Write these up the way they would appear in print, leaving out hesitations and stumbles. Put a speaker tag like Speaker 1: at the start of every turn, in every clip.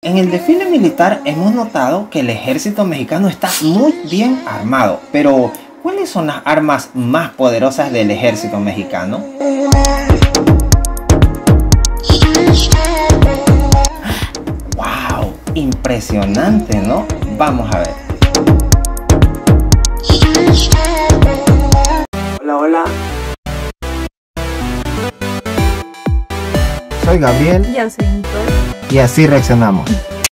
Speaker 1: En el desfile militar hemos notado que el ejército mexicano está muy bien armado, pero ¿cuáles son las armas más poderosas del ejército mexicano? ¡Wow! Impresionante, ¿no? Vamos a ver. Hola, hola. Soy Gabriel.
Speaker 2: Yo soy Nicole.
Speaker 1: Y así reaccionamos.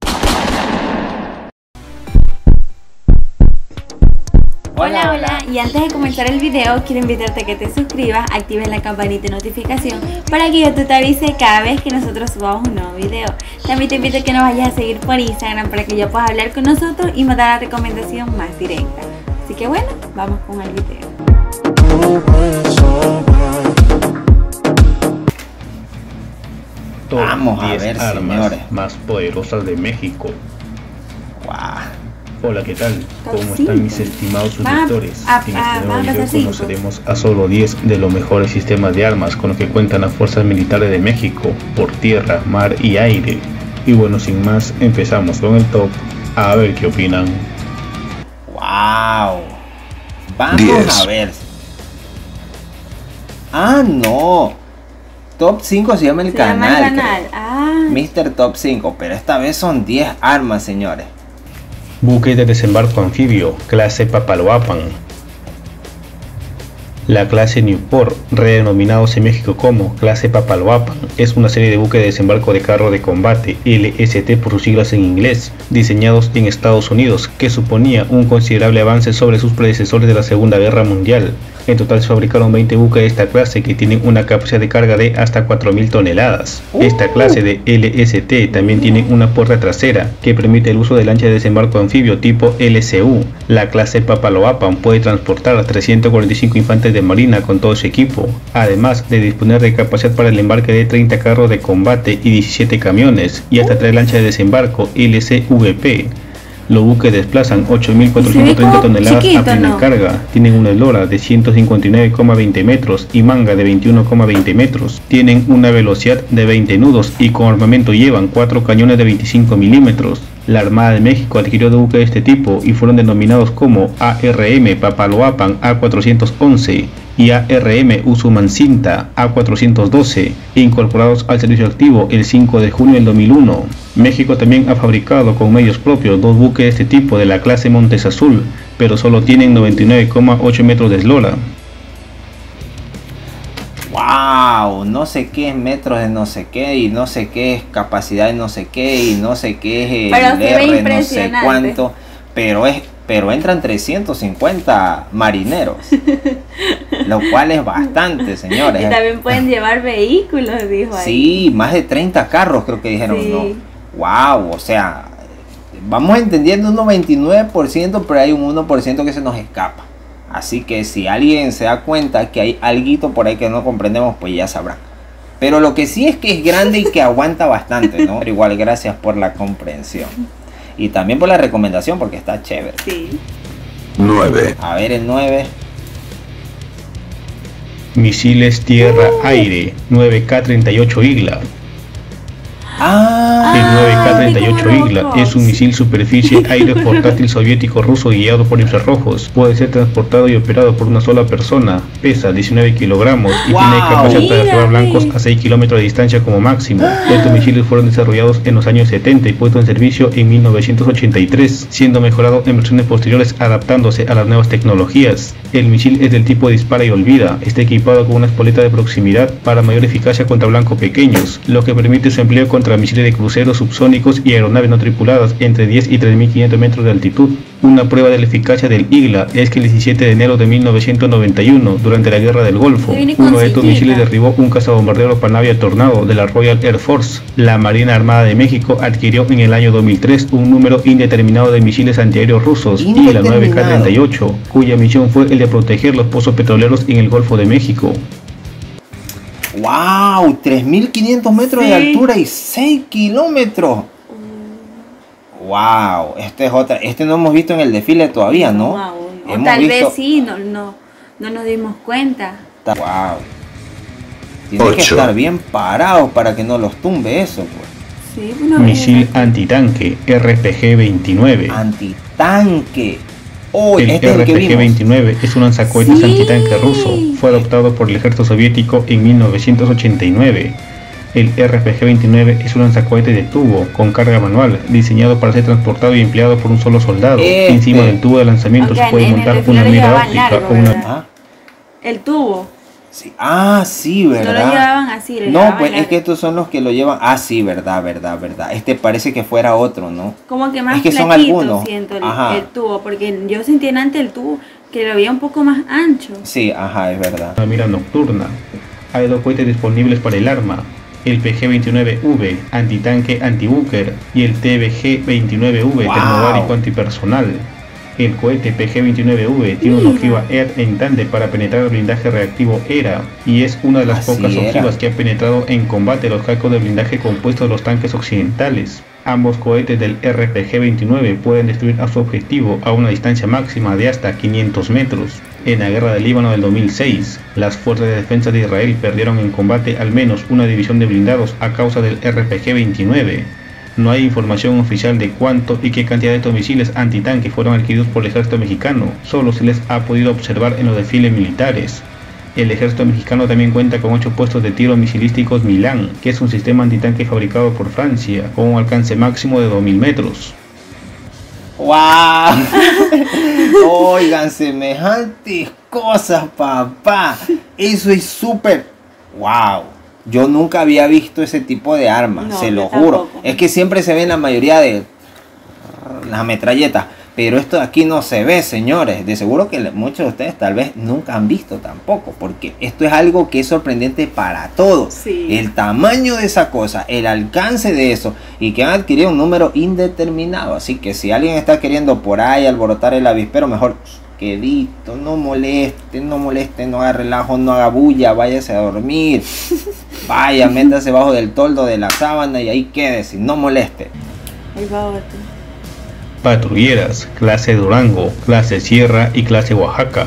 Speaker 2: Hola, hola, y antes de comenzar el video quiero invitarte a que te suscribas, actives la campanita de notificación para que YouTube te avise cada vez que nosotros subamos un nuevo video. También te invito a que nos vayas a seguir por Instagram para que ya puedas hablar con nosotros y mandar la recomendación más directa. Así que bueno, vamos con el video.
Speaker 1: Vamos a ver,
Speaker 3: armas
Speaker 1: señores,
Speaker 3: más poderosas de México.
Speaker 1: Wow.
Speaker 3: Hola, ¿qué tal? ¿Cómo
Speaker 2: Top
Speaker 3: están
Speaker 2: 5.
Speaker 3: mis estimados
Speaker 2: Va-
Speaker 3: suscriptores?
Speaker 2: a-
Speaker 3: En
Speaker 2: a-
Speaker 3: este nuevo
Speaker 2: vamos a
Speaker 3: video
Speaker 2: hacer 5.
Speaker 3: conoceremos a solo 10 de los mejores sistemas de armas con los que cuentan las fuerzas militares de México, por tierra, mar y aire. Y bueno, sin más, empezamos con el top, a ver qué opinan.
Speaker 1: Wow. Vamos
Speaker 4: 10.
Speaker 1: a ver. Ah, no. Top 5 se llama el
Speaker 2: Se llama
Speaker 1: canal.
Speaker 2: el canal. Ah,
Speaker 1: Mr. Top 5, pero esta vez son 10 armas, señores.
Speaker 3: Buque de desembarco anfibio, clase Papaloapan. La clase Newport, redenominados en México como clase Papaloapan, es una serie de buques de desembarco de carro de combate, LST por sus siglas en inglés, diseñados en Estados Unidos, que suponía un considerable avance sobre sus predecesores de la Segunda Guerra Mundial. En total se fabricaron 20 buques de esta clase que tienen una capacidad de carga de hasta 4.000 toneladas. Esta clase de LST también tiene una puerta trasera que permite el uso de lancha de desembarco anfibio tipo LCU. La clase Papaloapan puede transportar a 345 infantes de marina con todo su equipo, además de disponer de capacidad para el embarque de 30 carros de combate y 17 camiones, y hasta 3 lanchas de desembarco LCVP. Los buques desplazan 8.430 toneladas a plena carga, tienen una eslora de 159,20 metros y manga de 21,20 metros, tienen una velocidad de 20 nudos y con armamento llevan 4 cañones de 25 milímetros. La Armada de México adquirió 2 buques de este tipo y fueron denominados como ARM Papaloapan A411 y ARM Usumacinta A412, incorporados al servicio activo el 5 de junio del 2001. México también ha fabricado con medios propios 2 buques de este tipo de la clase Montes Azul, pero solo tienen 99,8 metros de eslora.
Speaker 1: Wow, no sé qué es metros de no sé qué, y no sé qué es capacidad de no sé qué, y no sé qué es
Speaker 2: pero
Speaker 1: el
Speaker 2: se ve
Speaker 1: R no sé
Speaker 2: impresionante.
Speaker 1: cuánto, pero entran 350 marineros, lo cual es bastante, señores.
Speaker 2: y también pueden llevar vehículos, dijo ahí.
Speaker 1: Sí, más de 30 carros creo que dijeron,
Speaker 2: Sí.
Speaker 1: ¿no? Wow, o sea, vamos entendiendo un 99%, pero hay un 1% que se nos escapa. Así que si alguien se da cuenta que hay alguito por ahí que no comprendemos, pues ya sabrán. Pero lo que sí es que es grande y que aguanta bastante, ¿no? Pero igual, gracias por la comprensión. Y también por la recomendación, porque está chévere.
Speaker 2: Sí.
Speaker 4: 9.
Speaker 1: A ver, el 9.
Speaker 3: Misiles tierra-aire 9K-38 Igla.
Speaker 1: Ah,
Speaker 3: El 9K-38
Speaker 2: vi cómo
Speaker 3: Igla
Speaker 2: locos.
Speaker 3: es un misil superficie-aire portátil soviético ruso guiado por infrarrojos. Puede ser transportado y operado por una sola persona. Pesa 19 kilogramos y
Speaker 1: Wow.
Speaker 3: tiene capacidad para derribar
Speaker 2: Mírame.
Speaker 3: blancos a 6 kilómetros de distancia como máximo. Estos misiles fueron desarrollados en los años 70 y puestos en servicio en 1983, siendo mejorados en versiones posteriores adaptándose a las nuevas tecnologías. El misil es del tipo dispara y olvida. Está equipado con una espoleta de proximidad para mayor eficacia contra blancos pequeños, lo que permite su empleo contra misiles de cruceros subsónicos y aeronaves no tripuladas entre 10 y 3.500 metros de altitud. Una prueba de la eficacia del Igla es que el 17 de enero de 1991, durante la Guerra del Golfo,
Speaker 2: Se viene con
Speaker 3: uno de estos
Speaker 2: sillita.
Speaker 3: misiles derribó un cazabombardero Panavia Tornado de la Royal Air Force. La Marina Armada de México adquirió en el año 2003 un número indeterminado de misiles antiaéreos rusos y la 9K-38, cuya misión fue el de proteger los pozos petroleros en el Golfo de México.
Speaker 1: wow, 3.500 metros de
Speaker 2: Sí.
Speaker 1: altura y 6 kilómetros. Wow, este es otra. Este no hemos visto en el desfile todavía, ¿no?
Speaker 2: aún. O
Speaker 1: Hemos
Speaker 2: tal
Speaker 1: visto-
Speaker 2: vez sí, no nos dimos cuenta.
Speaker 1: Wow. Tienen que
Speaker 4: 8.
Speaker 1: estar bien parados para que no los tumbe eso, pues.
Speaker 2: Sí, bueno,
Speaker 3: Misil antitanque RPG-29.
Speaker 1: Antitanque. Oh,
Speaker 3: El
Speaker 1: este es el que vimos.
Speaker 3: RPG-29 es un lanzacohetes
Speaker 2: Sí.
Speaker 3: antitanque ruso. Fue adoptado por el ejército soviético en 1989. El RPG-29 es un lanzacohetes de tubo con carga manual, diseñado para ser transportado y empleado por un solo soldado. Encima del tubo de lanzamiento
Speaker 2: Ok,
Speaker 3: se puede
Speaker 2: en el
Speaker 3: montar
Speaker 2: desfile
Speaker 3: una
Speaker 2: lo
Speaker 3: mira
Speaker 2: llevaban
Speaker 3: óptica
Speaker 2: largo,
Speaker 3: o una...
Speaker 2: ¿verdad?
Speaker 1: Ah,
Speaker 2: El tubo.
Speaker 1: sí. Ah, sí,
Speaker 2: No
Speaker 1: ¿verdad?
Speaker 2: lo llevaban así, lo
Speaker 1: No,
Speaker 2: llevaban
Speaker 1: pues es
Speaker 2: largo.
Speaker 1: que estos son los que lo llevan. Ah, sí, verdad. Este parece que fuera otro, ¿no?
Speaker 2: Como que más
Speaker 1: es que son
Speaker 2: flaquito
Speaker 1: algunos.
Speaker 2: siento
Speaker 1: Ajá.
Speaker 2: el tubo, porque yo sentí antes el tubo que lo veía un poco más ancho.
Speaker 1: Sí, ajá, es verdad.
Speaker 3: una mira nocturna. Hay dos cohetes disponibles para el arma, el PG-29V, antitanque antibúker, y el TBG-29V,
Speaker 1: Wow.
Speaker 3: termobárico antipersonal. El cohete PG-29V tiene una ojiva ER en tándem para penetrar el blindaje reactivo ERA, y es una de las
Speaker 1: Así
Speaker 3: pocas
Speaker 1: era.
Speaker 3: ojivas que ha penetrado en combate los cascos de blindaje compuestos de los tanques occidentales. Ambos cohetes del RPG-29 pueden destruir a su objetivo a una distancia máxima de hasta 500 metros. En la guerra del Líbano del 2006, las fuerzas de defensa de Israel perdieron en combate al menos una división de blindados a causa del RPG-29. No hay información oficial de cuánto y qué cantidad de estos misiles antitanque fueron adquiridos por el ejército mexicano, solo se les ha podido observar en los desfiles militares. El ejército mexicano también cuenta con 8 puestos de tiro misilísticos Milán, que es un sistema antitanque fabricado por Francia, con un alcance máximo de 2000 metros.
Speaker 1: ¡Wow! Oigan, semejantes cosas, papá. Eso es súper. ¡Wow! Yo nunca había visto ese tipo de armas,
Speaker 2: No,
Speaker 1: se
Speaker 2: yo
Speaker 1: lo juro.
Speaker 2: tampoco.
Speaker 1: Es que siempre se ve en la mayoría de las metralletas. Pero esto de aquí no se ve, señores. De seguro que muchos de ustedes tal vez nunca han visto tampoco. Porque esto es algo que es sorprendente para todos.
Speaker 2: Sí.
Speaker 1: El tamaño de esa cosa, el alcance de eso. Y que han adquirido un número indeterminado. Así que si alguien está queriendo por ahí alborotar el avispero, mejor quedito, no moleste, no haga relajo, no haga bulla, váyase a dormir. Vaya, métase bajo del toldo de la sábana y ahí quédese, no moleste.
Speaker 2: Ahí va otro.
Speaker 3: Patrulleras, clase Durango, clase Sierra y clase Oaxaca.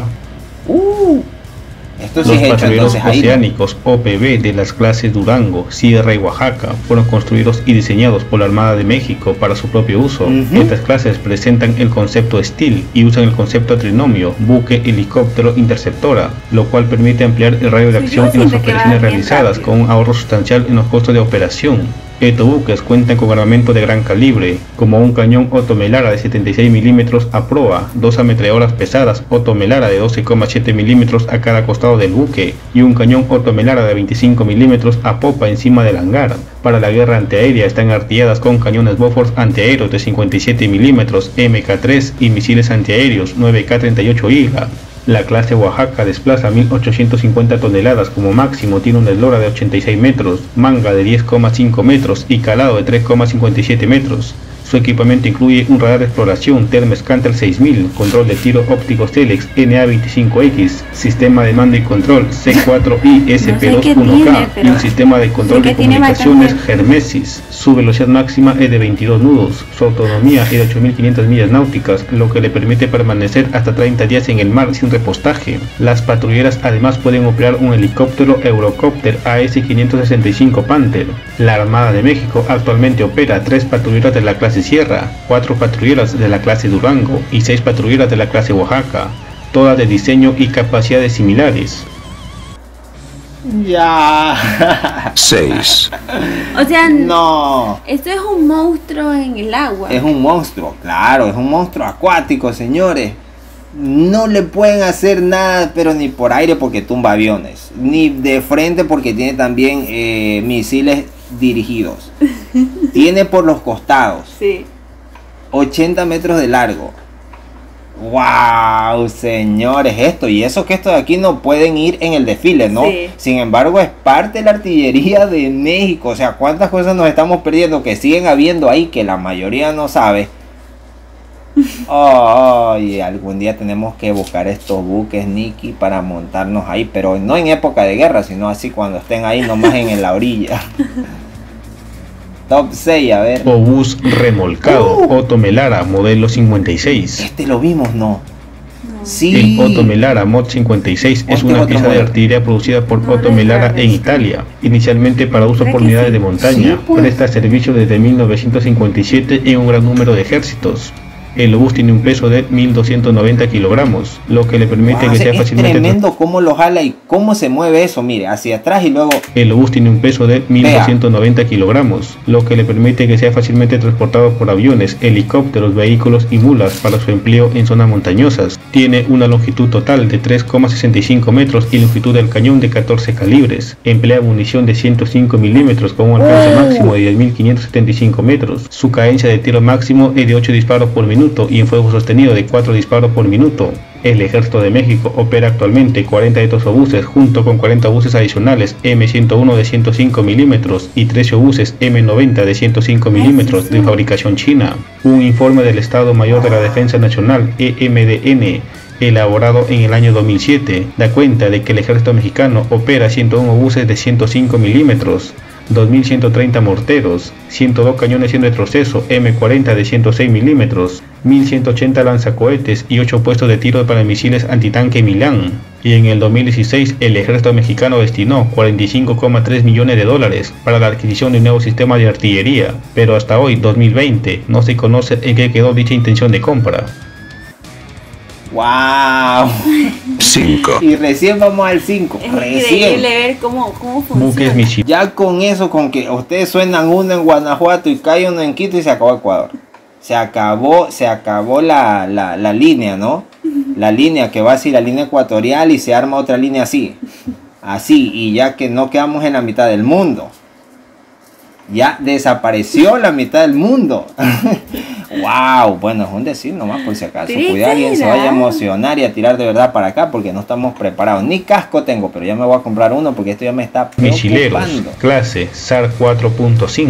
Speaker 1: Esto sí
Speaker 3: Los
Speaker 1: es hecho
Speaker 3: patrulleros
Speaker 1: entonces ahí, ¿no?
Speaker 3: oceánicos OPB de las clases Durango, Sierra y Oaxaca fueron construidos y diseñados por la Armada de México para su propio uso.
Speaker 1: Ujú.
Speaker 3: Estas clases presentan el concepto STIL y usan el concepto trinomio, buque, helicóptero, interceptora, lo cual permite ampliar el radio de
Speaker 2: Sí,
Speaker 3: acción
Speaker 2: yo
Speaker 3: en las
Speaker 2: siento que va
Speaker 3: operaciones
Speaker 2: bien
Speaker 3: realizadas,
Speaker 2: rápido.
Speaker 3: con un ahorro sustancial en los costos de operación. Estos buques cuentan con armamento de gran calibre, como un cañón Otto Melara de 76 milímetros a proa, 2 ametralladoras pesadas Otto Melara de 12,7 milímetros a cada costado del buque, y un cañón Otto Melara de 25 milímetros a popa encima del hangar. Para la guerra antiaérea están artilladas con cañones Bofors antiaéreos de 57 milímetros MK3 y misiles antiaéreos 9K38 IGA. La clase Oaxaca desplaza 1850 toneladas como máximo, tiene una eslora de 86 metros, manga de 10,5 metros y calado de 3,57 metros. Su equipamiento incluye un radar de exploración Thermoscanter 6000, control de tiro óptico Telex NA25X, sistema de mando y control C4I SP21K y un sistema de control de comunicaciones Hermesis. Su velocidad máxima es de 22 nudos, su autonomía es de 8500 millas náuticas, lo que le permite permanecer hasta 30 días en el mar sin repostaje. Las patrulleras además pueden operar un helicóptero Eurocopter AS-565 Panther. La Armada de México actualmente opera 3 patrulleras de la clase Sierra, 4 patrulleras de la clase Durango y 6 patrulleras de la clase Oaxaca, todas de diseño y capacidades similares.
Speaker 1: Ya.
Speaker 4: 6,
Speaker 2: O sea,
Speaker 1: No.
Speaker 2: esto es un monstruo en el agua.
Speaker 1: Es un monstruo, claro, es un monstruo acuático, señores. No le pueden hacer nada, pero ni por aire porque tumba aviones, ni de frente porque tiene también misiles dirigidos. Tiene por los costados,
Speaker 2: Sí.
Speaker 1: 80 metros de largo. ¡Wow, señores! Esto y eso que estos de aquí no pueden ir en el desfile, ¿no?
Speaker 2: Sí.
Speaker 1: Sin embargo, es parte de la artillería de México. O sea, ¿cuántas cosas nos estamos perdiendo que siguen habiendo ahí que la mayoría no sabe? Oh, y algún día tenemos que buscar estos buques, Nicky, para montarnos ahí, pero no en época de guerra, sino así cuando estén ahí nomás en la orilla. Top 6, a ver.
Speaker 3: Obús remolcado Otto Melara modelo 56.
Speaker 1: Este lo vimos, ¿no? Sí.
Speaker 3: El Otto Melara Mod 56 es una pieza de artillería producida por Otto Melara en Italia, inicialmente para uso por unidades de montaña. Presta servicio desde 1957 en un gran número de ejércitos. El obús tiene un peso de 1290 kilogramos, lo que le permite que sea fácilmente...
Speaker 1: Es tremendo cómo lo jala y cómo se mueve eso, mire, hacia atrás y luego...
Speaker 3: El obús tiene un peso de 1290 kilogramos, lo que le permite que sea fácilmente transportado por aviones, helicópteros, vehículos y mulas para su empleo en zonas montañosas. Tiene una longitud total de 3,65 metros y longitud del cañón de 14 calibres. Emplea munición de 105 milímetros con un alcance máximo de 10.575 metros. Su cadencia de tiro máximo es de 8 disparos por minuto y en fuego sostenido de 4 disparos por minuto. El Ejército de México opera actualmente 40 de estos obuses junto con 40 obuses adicionales M101 de 105 milímetros y 13 obuses M90 de 105 milímetros de fabricación china. Un informe del Estado Mayor de la Defensa Nacional EMDN elaborado en el año 2007 da cuenta de que el Ejército Mexicano opera 101 obuses de 105 milímetros, 2.130 morteros, 102 cañones en retroceso M40 de 106 milímetros, 1.180 lanzacohetes y 8 puestos de tiro para misiles antitanque Milán. Y en el 2016 el ejército mexicano destinó 45,3 millones de dólares para la adquisición de un nuevo sistema de artillería, pero hasta hoy, 2020, no se conoce en qué quedó dicha intención de compra.
Speaker 1: ¡Wow!
Speaker 4: 5.
Speaker 1: Y recién vamos al 5.
Speaker 2: Es increíble ver cómo funciona.
Speaker 3: Buques misiles.
Speaker 1: Ya con eso, con que ustedes suenan uno en Guanajuato y cae uno en Quito y se acabó Ecuador. Se acabó la línea, ¿no? La línea que va así, la línea ecuatorial, y se arma otra línea así. Así, y ya que no quedamos en la mitad del mundo. Ya desapareció la mitad del mundo. Wow, bueno, es un decir nomás por si acaso. Cuidado, alguien se vaya a emocionar y a tirar de verdad para acá porque no estamos preparados. Ni casco tengo, pero ya me voy a comprar uno porque esto ya me está
Speaker 3: Misileros,
Speaker 1: preocupando.
Speaker 3: clase SAR 4.5.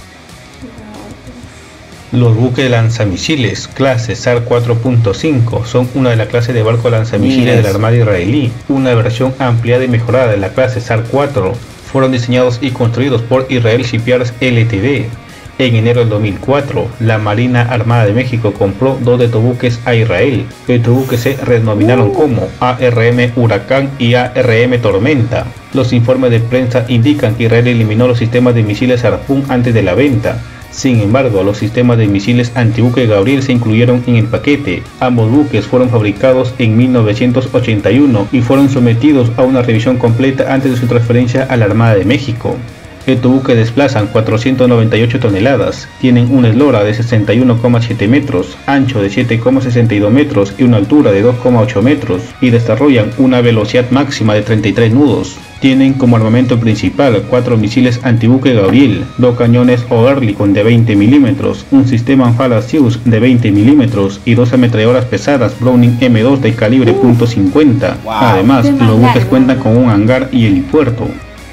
Speaker 3: Los buques lanzamisiles clase SAR 4.5 son una de las clases de barco lanzamisiles de la Armada israelí, una versión ampliada y mejorada de la clase SAR 4. Fueron diseñados y construidos por Israel Shipyards Ltd. En enero del 2004, la Marina Armada de México compró 2 de estos buques a Israel. Estos buques se redenominaron como ARM Huracán y ARM Tormenta. Los informes de prensa indican que Israel eliminó los sistemas de misiles Harpoon antes de la venta. Sin embargo, los sistemas de misiles antibuque Gabriel se incluyeron en el paquete. Ambos buques fueron fabricados en 1981 y fueron sometidos a una revisión completa antes de su transferencia a la Armada de México. Estos buques desplazan 498 toneladas, tienen una eslora de 61,7 metros, ancho de 7,62 metros y una altura de 2,8 metros, y desarrollan una velocidad máxima de 33 nudos. Tienen como armamento principal 4 misiles antibuque Gabriel, 2 cañones Oerlikon de 20 milímetros, un sistema Anfala Zeus de 20 milímetros y 2 ametralladoras pesadas Browning M2 de calibre .50. Además, los buques cuentan con un hangar y helipuerto.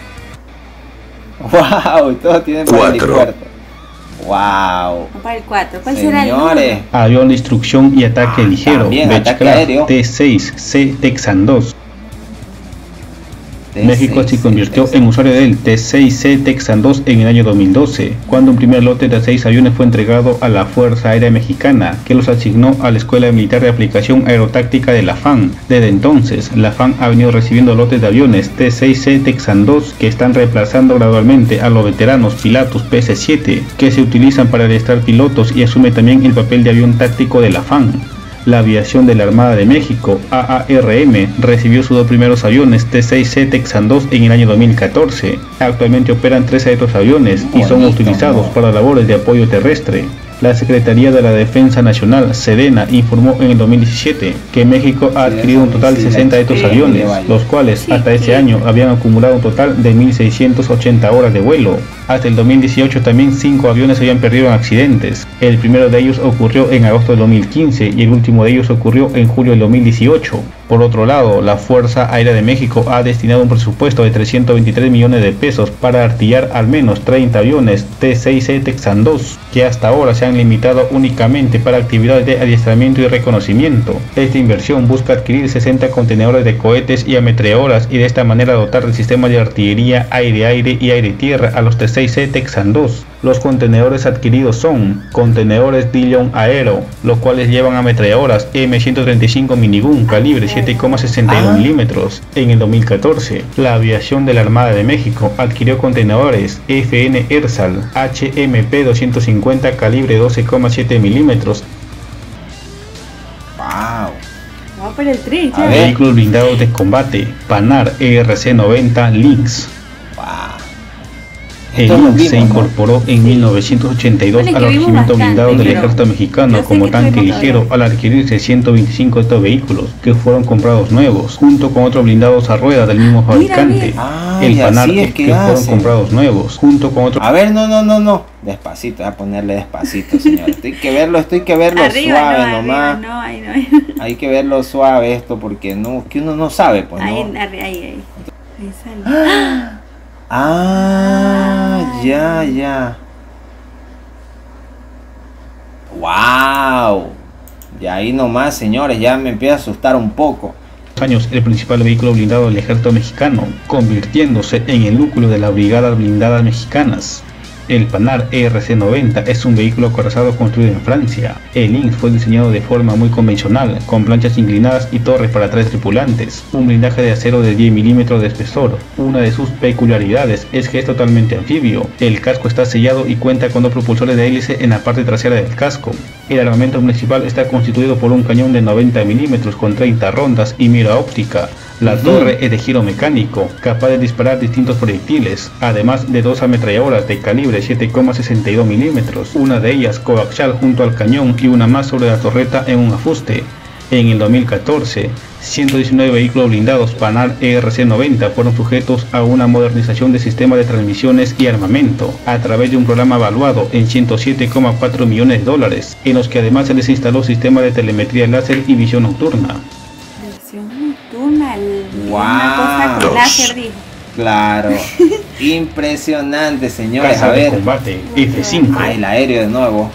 Speaker 1: Wow, todos tienen para el helipuerto. Wow.
Speaker 2: Para el 4, ¿cuál será el
Speaker 1: Señores,
Speaker 3: Avión de instrucción y ataque ligero,
Speaker 1: también, ataque aéreo.
Speaker 3: T6C Texan 2. México se convirtió en usuario del T6C Texan 2 en el año 2012, cuando un primer lote de 6 aviones fue entregado a la Fuerza Aérea Mexicana, que los asignó a la Escuela Militar de Aplicación Aerotáctica de la FAN. Desde entonces, la FAN ha venido recibiendo lotes de aviones T6C Texan 2 que están reemplazando gradualmente a los veteranos Pilatus PC-7, que se utilizan para adestrar pilotos y asume también el papel de avión táctico de la FAN. La aviación de la Armada de México, AARM, recibió sus 2 primeros aviones T6C Texan 2 en el año 2014. Actualmente operan 13 de estos aviones y son utilizados para labores de apoyo terrestre. La Secretaría de la Defensa Nacional, Sedena, informó en el 2017 que México ha adquirido un total de 60 de estos aviones, los cuales hasta este año habían acumulado un total de 1.680 horas de vuelo. Hasta el 2018 también 5 aviones habían perdido en accidentes. El primero de ellos ocurrió en agosto del 2015 y el último de ellos ocurrió en julio del 2018. Por otro lado, la Fuerza Aérea de México ha destinado un presupuesto de 323 millones de pesos para artillar al menos 30 aviones T6C Texan 2, que hasta ahora se han limitado únicamente para actividades de adiestramiento y reconocimiento. Esta inversión busca adquirir 60 contenedores de cohetes y ametralladoras y de esta manera dotar del sistema de artillería aire-aire y aire-tierra a los T6C Texan 2. Los contenedores adquiridos son contenedores Dillon Aero, los cuales llevan ametralladoras M135 Minigun calibre 7,62 milímetros. En el 2014, la aviación de la Armada de México adquirió contenedores FN Ersal HMP 250 calibre 12,7 milímetros.
Speaker 2: Vamos por el 3, ya.
Speaker 3: Vehículos blindados de combate, Panar ERC-90 Lynx. El Lynx se incorporó en 1982 a los regimientos blindados del ejército mexicano como tanque ligero al adquirirse 125 de estos vehículos que fueron comprados nuevos, junto con otros blindados a ruedas del mismo fabricante. El Panar que fueron comprados nuevos, junto con otros...
Speaker 1: A ver, no. Despacito, voy a ponerle despacito, señor. Estoy que verlo arriba, suave nomás. Hay que verlo suave esto porque no, que uno no sabe, pues, ¿no?
Speaker 2: Ahí sale.
Speaker 1: Ya. Wow. Y ahí nomás, señores, ya me empieza a asustar un poco.
Speaker 3: Años el principal vehículo blindado del ejército mexicano, convirtiéndose en el núcleo de las brigadas blindadas mexicanas. El Panar ERC-90 es un vehículo acorazado construido en Francia. El Lynx fue diseñado de forma muy convencional, con planchas inclinadas y torres para 3 tripulantes, un blindaje de acero de 10 milímetros de espesor. Una de sus peculiaridades es que es totalmente anfibio. El casco está sellado y cuenta con 2 propulsores de hélice en la parte trasera del casco. El armamento principal está constituido por un cañón de 90 milímetros con 30 rondas y mira óptica. La torre es de giro mecánico, capaz de disparar distintos proyectiles, además de 2 ametralladoras de calibre 7,62 milímetros, una de ellas coaxial junto al cañón y una más sobre la torreta en un afuste. En el 2014, 119 vehículos blindados Panar ERC-90 fueron sujetos a una modernización de sistema de transmisiones y armamento, a través de un programa evaluado en $107,4 millones, en los que además se les instaló sistema de telemetría láser y visión nocturna.
Speaker 2: Una cosa con láser, dijo.
Speaker 1: Claro. Impresionante, señores.
Speaker 3: Casa de combate F-5.
Speaker 1: El aéreo de nuevo.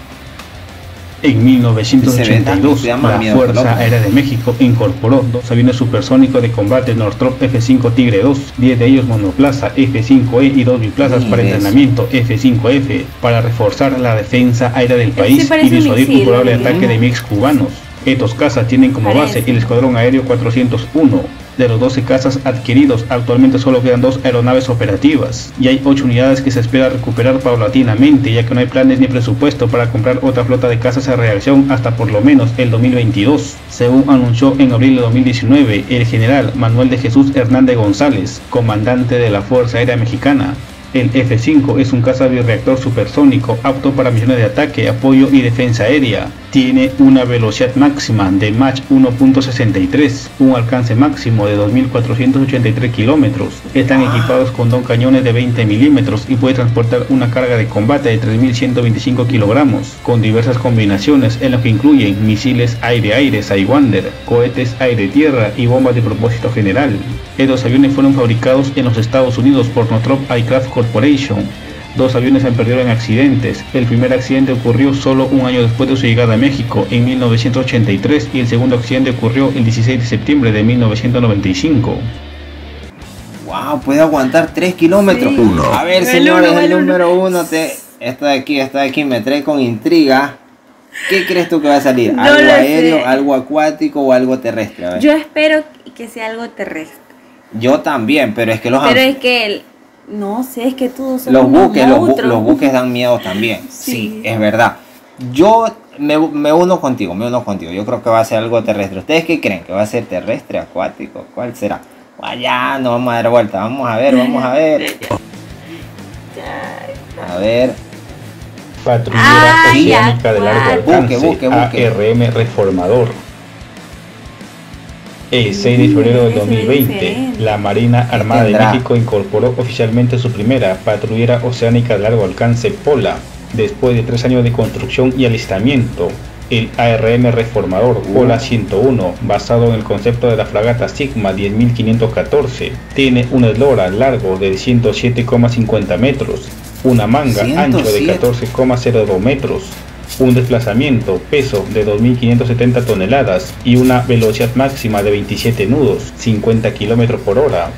Speaker 3: En 1982, la Fuerza Aérea de México incorporó 2 aviones supersónicos de combate Northrop F-5 Tigre II, 10 de ellos monoplaza F-5E y 2 biplazas para entrenamiento F-5F, para reforzar la defensa aérea del país y disuadir un probable ataque de MiGs cubanos. Estos cazas tienen como base el Escuadrón Aéreo 401. De los 12 cazas adquiridos, actualmente solo quedan 2 aeronaves operativas, y hay 8 unidades que se espera recuperar paulatinamente, ya que no hay planes ni presupuesto para comprar otra flota de cazas a reacción hasta por lo menos el 2022, según anunció en abril de 2019 el general Manuel de Jesús Hernández González, comandante de la Fuerza Aérea Mexicana. El F-5 es un caza birreactor supersónico apto para misiones de ataque, apoyo y defensa aérea. Tiene una velocidad máxima de Mach 1.63, un alcance máximo de 2.483 kilómetros. Están equipados con 2 cañones de 20 milímetros y puede transportar una carga de combate de 3.125 kilogramos, con diversas combinaciones en lo que incluyen misiles aire-aire Sidewinder, cohetes aire-tierra y bombas de propósito general. Estos aviones fueron fabricados en los Estados Unidos por Northrop Aircraft Corporation. 2 aviones han perdido en accidentes. El primer accidente ocurrió solo un año después de su llegada a México, en 1983, y el segundo accidente ocurrió el 16 de septiembre de 1995.
Speaker 1: Wow, puede aguantar 3 kilómetros. Sí. A ver, señores, el número 1 esta de aquí me trae con intriga. ¿Qué crees tú que va a salir?
Speaker 2: No
Speaker 1: ¿Algo aéreo, algo acuático o algo terrestre? A ver.
Speaker 2: Yo espero que sea algo terrestre.
Speaker 1: Yo también, pero es que
Speaker 2: no sé, es que todos son
Speaker 1: los buques dan miedo también. Sí, es verdad. Yo me uno contigo. Yo creo que va a ser algo terrestre. ¿Ustedes qué creen? ¿Que va a ser terrestre, acuático? ¿Cuál será? Ya no vamos a dar vuelta. Vamos a ver. A ver.
Speaker 3: Patrullera Oceánica de largo alcance, ARM Reformador. El 6 de febrero de 2020, la Marina Armada de México incorporó oficialmente su primera patrullera oceánica de largo alcance Pola, después de 3 años de construcción y alistamiento. El ARM Reformador Pola 101, basado en el concepto de la fragata Sigma 10.514, tiene un eslora largo de 107,50 metros, una manga ancho de 14,02 metros, un desplazamiento, peso de 2.570 toneladas y una velocidad máxima de 27 nudos, 50 km por hora.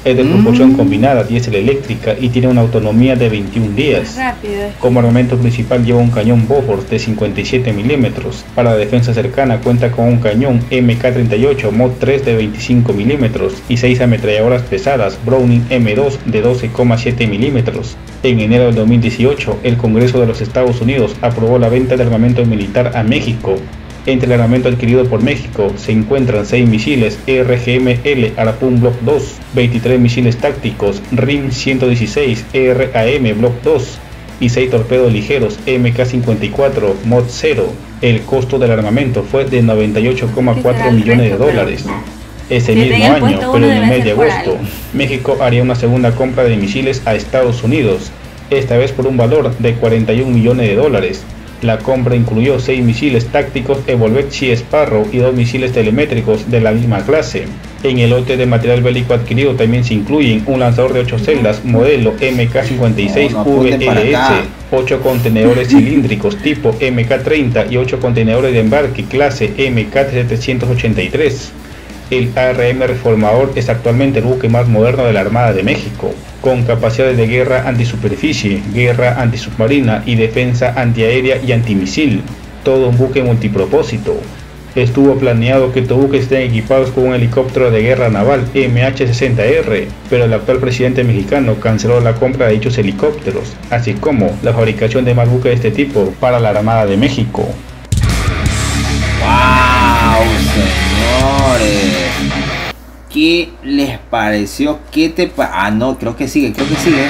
Speaker 3: Es de propulsión combinada diésel eléctrica y tiene una autonomía de 21 días.
Speaker 2: Rápido.
Speaker 3: Como armamento principal lleva un cañón Bofors de 57 milímetros. Para la defensa cercana cuenta con un cañón MK38 Mod 3 de 25 milímetros y 6 ametralladoras pesadas Browning M2 de 12,7 milímetros. En enero del 2018, el Congreso de los Estados Unidos aprobó la venta de armamento militar a México. Entre el armamento adquirido por México se encuentran 6 misiles RGM-L Harpoon Block 2, 23 misiles tácticos RIM-116 ERAM Block 2 y 6 torpedos ligeros MK-54 Mod 0. El costo del armamento fue de 98,4 millones de dólares. Ese mismo año, pero en el mes de agosto, México haría una segunda compra de misiles a Estados Unidos, esta vez por un valor de 41 millones de dólares. La compra incluyó 6 misiles tácticos Evolved Sea Sparrow y 2 misiles telemétricos de la misma clase. En el lote de material bélico adquirido también se incluyen un lanzador de 8 celdas modelo MK56 VLS, 8 contenedores cilíndricos tipo MK30 y 8 contenedores de embarque clase MK783. El ARM Reformador es actualmente el buque más moderno de la Armada de México, con capacidades de guerra antisuperficie, guerra antisubmarina y defensa antiaérea y antimisil, todo un buque multipropósito. Estuvo planeado que estos buques estén equipados con un helicóptero de guerra naval MH-60R, pero el actual presidente mexicano canceló la compra de dichos helicópteros, así como la fabricación de más buques de este tipo para la Armada de México.
Speaker 1: ¡Wow, señores! ¿Qué les pareció? Ah, no, creo que sigue.
Speaker 2: ¿Qué segunda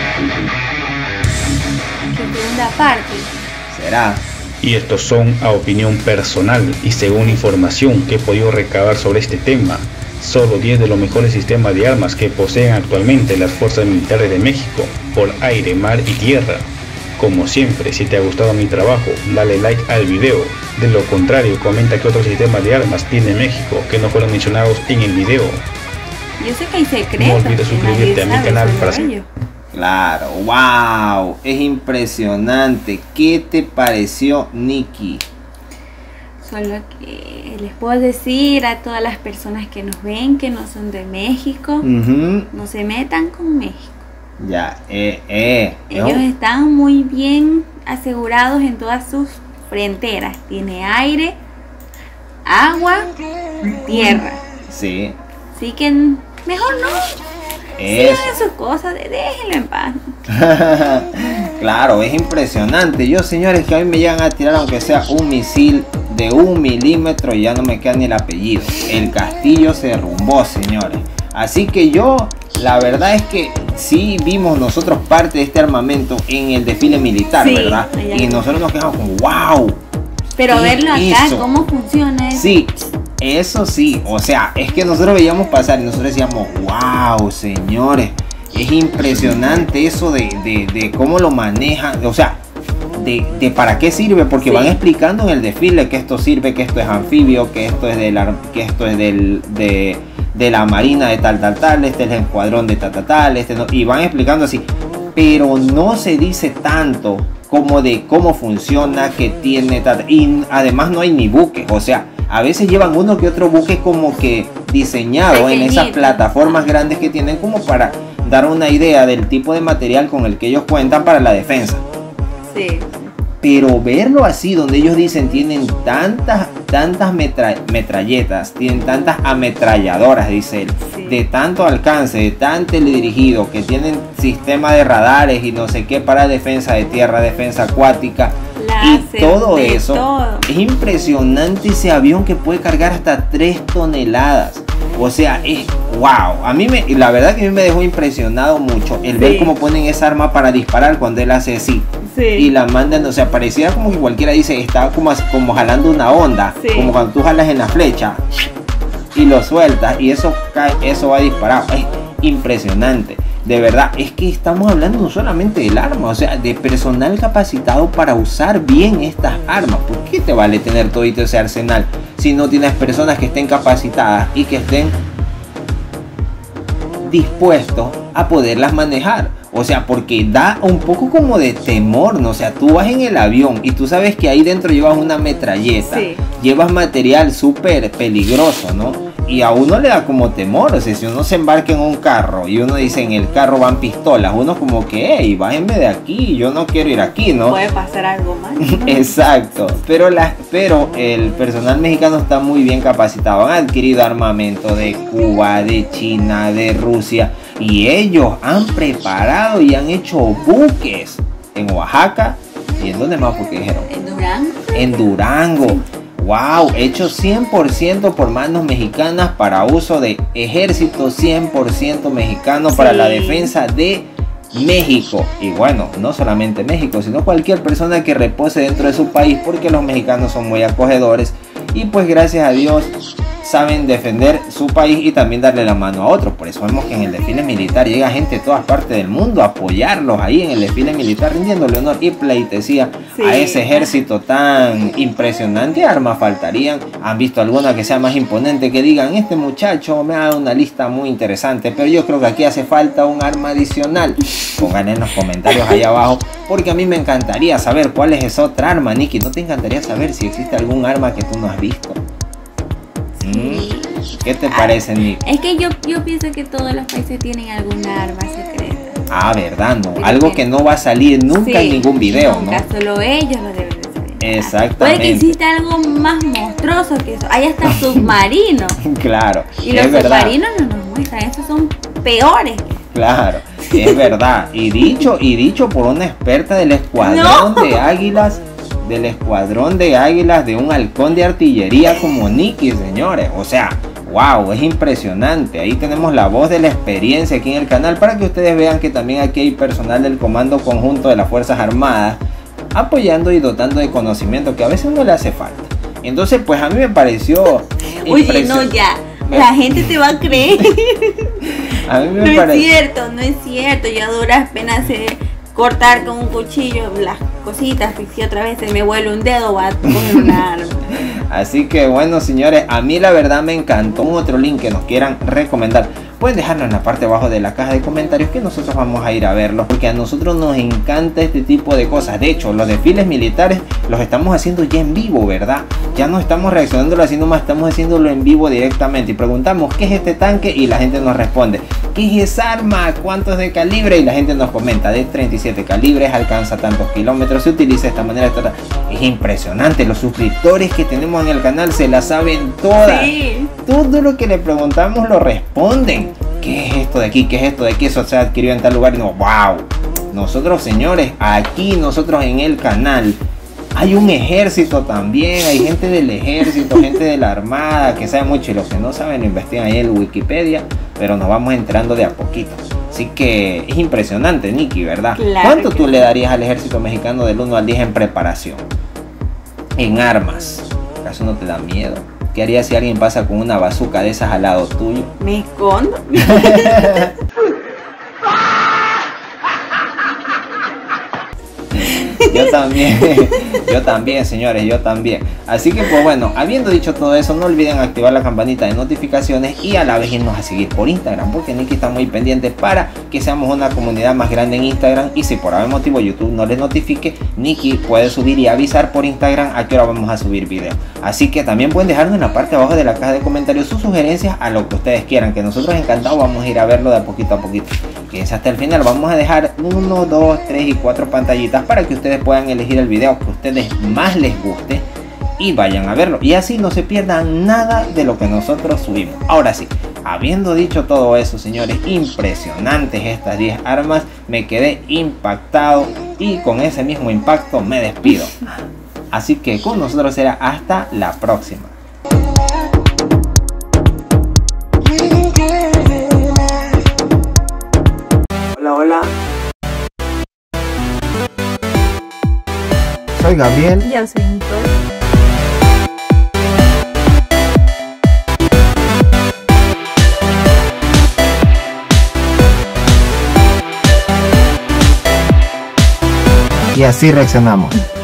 Speaker 2: parte?
Speaker 1: ¿Será?
Speaker 3: Y estos son a opinión personal y según información que he podido recabar sobre este tema. Solo 10 de los mejores sistemas de armas que poseen actualmente las fuerzas militares de México, por aire, mar y tierra. Como siempre, si te ha gustado mi trabajo, dale like al video. De lo contrario, comenta qué otros sistemas de armas tiene México que no fueron mencionados en el video.
Speaker 2: Yo sé que hay secretos.
Speaker 3: No olvides suscribirte a mi canal para seguir.
Speaker 1: Claro, wow, es impresionante. ¿Qué te pareció, Nikki?
Speaker 2: Solo que les puedo decir a todas las personas que nos ven que no son de México, no se metan con México.
Speaker 1: Ya,
Speaker 2: ellos están muy bien asegurados en todas sus fronteras. Tiene aire, agua, tierra.
Speaker 1: Sí.
Speaker 2: Así que mejor no. Sigan sus cosas, déjenlo en paz.
Speaker 1: Claro, es impresionante. Yo, señores, que a mí me llegan a tirar aunque sea un misil de 1 milímetro y ya no me queda ni el apellido. El castillo se derrumbó, señores. Así que yo, la verdad es que sí vimos nosotros parte de este armamento en el desfile militar, sí, ¿verdad? Y nosotros nos quedamos como, wow.
Speaker 2: Pero verlo acá, cómo funciona eso.
Speaker 1: Sí, eso sí, o sea, es que nosotros veíamos pasar y nosotros decíamos, wow, señores, es impresionante eso de cómo lo manejan, o sea, de para qué sirve, porque van explicando en el desfile que esto sirve, que esto es anfibio, que esto es de la marina de tal, este es el escuadrón de tal, este no, y van explicando así, pero no se dice tanto como de cómo funciona, que tiene tal, y además no hay ni buques, o sea, a veces llevan uno que otro buque como que diseñado en esas plataformas grandes que tienen, como para dar una idea del tipo de material con el que ellos cuentan para la defensa.
Speaker 2: Sí.
Speaker 1: Pero verlo así, donde ellos dicen tienen tantas metralletas, tienen tantas ametralladoras, dice él, de tanto alcance, de tan teledirigido, que tienen sistema de radares y no sé qué para defensa de tierra, defensa acuática, y todo eso, es impresionante ese avión que puede cargar hasta 3 toneladas. O sea, es wow. A mí la verdad que a mí me dejó impresionado mucho el ver cómo ponen esa arma para disparar cuando él hace así. Y la mandan, o sea, pareciera como que cualquiera dice, estaba como jalando una onda, como cuando tú jalas en la flecha y lo sueltas y eso cae, eso va a disparar. Es impresionante. De verdad, es que estamos hablando no solamente del arma, o sea, de personal capacitado para usar bien estas armas. ¿Por qué te vale tener todito ese arsenal si no tienes personas que estén capacitadas y que estén dispuestos a poderlas manejar? O sea, porque da un poco como de temor, ¿no? O sea, tú vas en el avión y tú sabes que ahí dentro llevas una metralleta,
Speaker 2: Sí.
Speaker 1: llevas material súper peligroso, ¿no? Y a uno le da como temor, o sea, si uno se embarca en un carro y uno dice en el carro van pistolas, uno como que, hey, bájenme de aquí, yo no quiero ir aquí, ¿no?
Speaker 2: Puede pasar algo mal.
Speaker 1: Exacto, pero el personal mexicano está muy bien capacitado, han adquirido armamento de Cuba, de China, de Rusia, y ellos han preparado y han hecho buques en Oaxaca y en donde más porque dijeron,
Speaker 2: ¿En Durango?
Speaker 1: en Durango. Wow, hechos 100% por manos mexicanas para uso de ejército 100% mexicano para
Speaker 2: Sí.
Speaker 1: la defensa de México. Y bueno, no solamente México, sino cualquier persona que repose dentro de su país, porque los mexicanos son muy acogedores y pues gracias a Dios saben defender su país y también darle la mano a otros. Por eso vemos que en el desfile militar llega gente de todas partes del mundo a apoyarlos ahí en el desfile militar, rindiéndole honor y pleitesía
Speaker 2: Sí.
Speaker 1: a ese ejército tan impresionante. Armas faltarían. ¿Han visto alguna que sea más imponente? Que digan, este muchacho me ha dado una lista muy interesante, pero yo creo que aquí hace falta un arma adicional. Pongan en los comentarios ahí abajo, porque a mí me encantaría saber cuál es esa otra arma. Nikki, ¿no te encantaría saber si existe algún arma que tú no has visto?
Speaker 2: Sí.
Speaker 1: ¿Qué te parece, Nick?
Speaker 2: Es que yo pienso que todos los países tienen alguna arma secreta.
Speaker 1: Ah, ¿verdad? No.
Speaker 2: Pero
Speaker 1: Algo
Speaker 2: que-
Speaker 1: que no va a salir nunca
Speaker 2: Sí,
Speaker 1: en ningún video,
Speaker 2: nunca,
Speaker 1: ¿no?
Speaker 2: solo ellos lo deben de saber.
Speaker 1: Exactamente.
Speaker 2: Puede que exista algo más monstruoso que eso. Hay hasta submarinos.
Speaker 1: Claro,
Speaker 2: Y los
Speaker 1: es verdad.
Speaker 2: submarinos no nos muestran, esos son peores.
Speaker 1: Claro, es verdad. Y dicho por una experta del escuadrón
Speaker 2: No.
Speaker 1: de águilas, de un halcón de artillería como Nikki, señores. O sea, wow, es impresionante. Ahí tenemos la voz de la experiencia aquí en el canal para que ustedes vean que también aquí hay personal del Comando Conjunto de las Fuerzas Armadas apoyando y dotando de conocimiento que a veces no le hace falta. Entonces, pues a mí me pareció
Speaker 2: Oye, no, ya. La gente te va a creer.
Speaker 1: A mí
Speaker 2: No
Speaker 1: me
Speaker 2: es
Speaker 1: parece.
Speaker 2: cierto, no es cierto. Yo a duras penas sé cortar con un cuchillo las cositas. Si otra vez se me vuelve un dedo, va a coger una arma.
Speaker 1: Así que bueno, señores, a mí la verdad me encantó. Un otro link que nos quieran recomendar, pueden dejarlo en la parte de abajo de la caja de comentarios, que nosotros vamos a ir a verlos, porque a nosotros nos encanta este tipo de cosas. De hecho, los desfiles militares los estamos haciendo ya en vivo, ¿verdad? Ya no estamos reaccionándolo haciendo más, estamos haciéndolo en vivo directamente y preguntamos ¿qué es este tanque? Y la gente nos responde ¿qué es esa arma? ¿Cuánto es de calibre? Y la gente nos comenta de 37 calibres, alcanza tantos kilómetros, se utiliza de esta manera, etc. Es impresionante, los suscriptores que tenemos en el canal se la saben todas.
Speaker 2: Sí.
Speaker 1: Todo lo que le preguntamos lo responden. ¿Qué es esto de aquí? ¿Qué es esto de aquí? Eso se adquirió en tal lugar. Y no, wow. Nosotros, señores, aquí nosotros en el canal hay un ejército también. Hay gente del ejército, gente de la armada que sabe mucho. Y los que no saben lo investigan ahí en Wikipedia. Pero nos vamos enterando de a poquito. Así que es impresionante, Nikki, ¿verdad?
Speaker 2: Claro
Speaker 1: ¿Cuánto
Speaker 2: que
Speaker 1: tú
Speaker 2: sí.
Speaker 1: le darías al ejército mexicano del 1 al 10 en preparación? En armas. ¿Acaso no te da miedo? ¿Qué harías si alguien pasa con una bazooka de esas al lado tuyo?
Speaker 2: Me escondo.
Speaker 1: Yo también, señores, yo también. Así que pues bueno, habiendo dicho todo eso, no olviden activar la campanita de notificaciones y a la vez irnos a seguir por Instagram, porque Nikki está muy pendiente para que seamos una comunidad más grande en Instagram. Y si por algún motivo YouTube no les notifique, Nikki puede subir y avisar por Instagram a qué hora vamos a subir video. Así que también pueden dejarnos en la parte de abajo de la caja de comentarios sus sugerencias a lo que ustedes quieran, que nosotros encantados vamos a ir a verlo de poquito a poquito. Quédense hasta el final, vamos a dejar 1, 2, 3 y 4 pantallitas para que ustedes puedan elegir el video que a ustedes más les guste y vayan a verlo, y así no se pierdan nada de lo que nosotros subimos. Ahora sí, habiendo dicho todo eso, señores, impresionantes estas 10 armas, me quedé impactado y con ese mismo impacto me despido. Así que con nosotros será hasta la próxima. Hola, hola. Soy Gabriel.
Speaker 2: Yo soy Nicole.
Speaker 1: Y así reaccionamos.